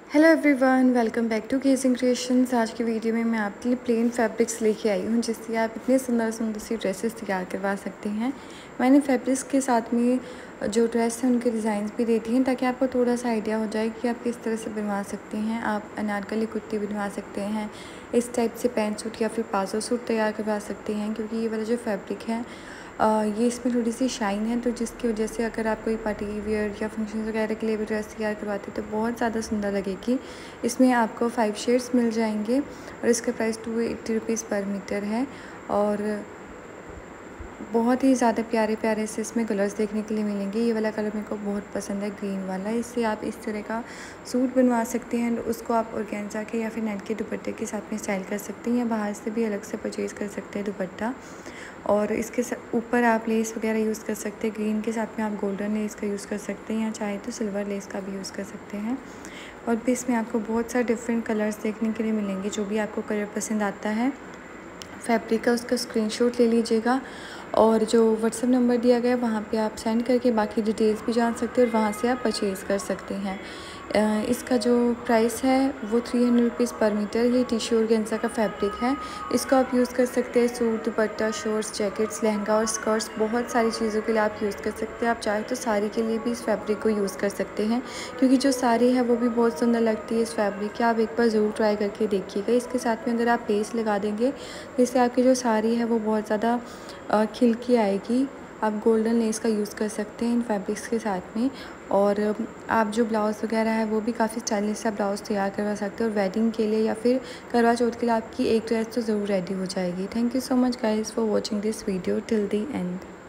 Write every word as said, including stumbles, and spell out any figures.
Hello everyone, welcome back to Gazing Creations. आज की video में मैं आपके लिए प्लेन फैब्रिक्स लेके आई हूँ जिससे आप इतने सुंदर सुंदर सी ड्रेसेस तैयार करवा सकते हैं। मैंने फैब्रिक्स के साथ में जो ड्रेस हैं उनके डिज़ाइंस भी देती हैं ताकि आपको थोड़ा सा आइडिया हो जाए कि आप किस तरह से बनवा सकते हैं। आप अनारकली कुर्ती बनवा सकते हैं, इस टाइप से पैंट सूट या फिर प्लाजो सूट तैयार करवा सकते हैं, क्योंकि ये वाला जो फैब्रिक है आ, ये इसमें थोड़ी सी शाइन है, तो जिसकी वजह से अगर आप कोई पार्टी वियर या फंक्शन वगैरह के लिए भी ड्रेस तैयार करवाते तो बहुत ज़्यादा सुंदर लगेगी। इसमें आपको फाइव शेड्स मिल जाएंगे और इसका price two eighty rupees per meter है। और बहुत ही ज़्यादा प्यारे प्यारे से इसमें कलर्स देखने के लिए मिलेंगे। ये वाला कलर मेरे को बहुत पसंद है, ग्रीन वाला। इससे आप इस तरह का सूट बनवा सकते हैं, उसको आप ऑर्गेन्जा के या फिर नेट के दुपट्टे के साथ में स्टाइल कर सकते हैं, या बाहर से भी अलग से परचेज़ कर सकते हैं दुपट्टा। और इसके ऊपर आप लेस वगैरह यूज़ कर सकते हैं। ग्रीन के साथ में आप गोल्डन लेस का यूज़ कर सकते हैं, या चाहे तो सिल्वर लेस का भी यूज़ कर सकते हैं। और भी इसमें आपको बहुत सारे डिफरेंट कलर्स देखने के लिए मिलेंगे। जो भी आपको कलर पसंद आता है फैब्रिक का, उसका स्क्रीनशॉट ले लीजिएगा और जो व्हाट्सएप नंबर दिया गया है वहाँ पे आप सेंड करके बाकी डिटेल्स भी जान सकते हैं और वहाँ से आप परचेज़ कर सकते हैं। इसका जो प्राइस है वो three hundred rupees per meter. ये टिश्यू ऑर्गेन्जा का फैब्रिक है। इसको आप यूज़ कर सकते हैं suit, dupatta, shorts, jackets, lehenga और स्कर्ट्स, बहुत सारी चीज़ों के लिए आप यूज़ कर सकते हैं। आप चाहे तो साड़ी के लिए भी इस फैब्रिक को यूज़ कर सकते हैं, क्योंकि जो साड़ी है वो भी बहुत सुंदर लगती है इस फैब्रिक की। आप एक बार ज़रूर ट्राई करके देखिएगा। इसके साथ में अगर आप लेस लगा देंगे तो इससे आपकी जो साड़ी है वो बहुत ज़्यादा खिल के आएगी। आप गोल्डन लेस का यूज़ कर सकते हैं इन फैब्रिक्स के साथ में। और आप जो ब्लाउज़ वगैरह है वो भी काफ़ी स्टाइलिश सा ब्लाउज़ तैयार करवा सकते हैं, और वेडिंग के लिए या फिर करवा चौथ के लिए आपकी एक ड्रेस तो ज़रूर रेडी हो जाएगी। Thank you so much guys for watching this video till the and.